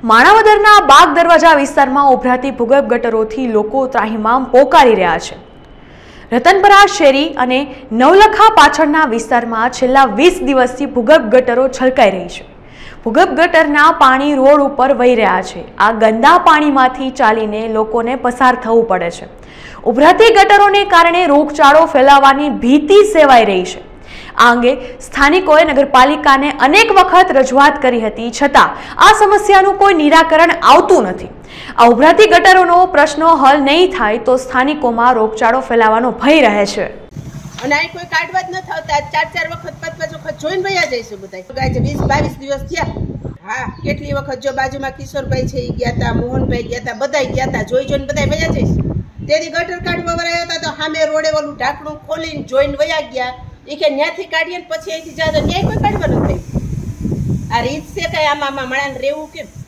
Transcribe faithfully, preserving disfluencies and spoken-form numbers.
માણાવદરના બાગ દરવાજા વિસ્તારમાં ઉભરાતી ભૂગર્ભ ગટરોથી લોકો ત્રાહિમામ પોકારી રહ્યા છે। રતનપરા શેરી અને નવલખા પાછળના વિસ્તારમાં છેલ્લા વીસ દિવસથી ભૂગર્ભ ગટરો છલકાઈ રહી છે। ભૂગર્ભ ગટરના પાણી રોડ ઉપર વહી રહ્યા છે। આ ગંદા પાણીમાંથી ચાલીને લોકોને પસાર થવું પડે છે। ઉભરાતી ગટરોને કારણે રોગચાળો ફેલાવાની ભીતિ સેવાઈ રહી છે। આ અંગે સ્થાનિકોએ નગરપાલિકાને અનેક વખત રજૂઆત કરી હતી, છતાં આ સમસ્યાનું કોઈ નિરાકરણ આવતું નથી। આ ઉભરાતી ગટરોનો પ્રશ્ન હલ નહીં થાય તો સ્થાનિકોમાં રોગચાળો ફેલાવાનો ભય રહે છે। અને આ કોઈ કાઢવા જ ન થતા ચાર ચાર વખત પાંચ પાંચ વખત જોઈને વયા જઈશું બધા ગાય વીસ બાવીસ દિવસ થયા। હા, કેટલી વખત જો બાજુમાં કિશોરભાઈ છે એ ગયા હતા, મોહનભાઈ ગયા હતા, બધા ગયા હતા, જોઈ જોઈને બધા વયા જઈશું। તેથી ગટર કાઢવા વરાયા હતા તો સામે રોડે ઓલું ઢાંકણું ખોલીને જોઈને વયા ગયા। એ કે ન્યાથી કાઢીએ ને પછી અહીંથી જાય તો ન્યાય કોઈ કાઢવાનું થાય। આ રીત છે કઈ આમાં આમાં મળાને રહેવું કેમ?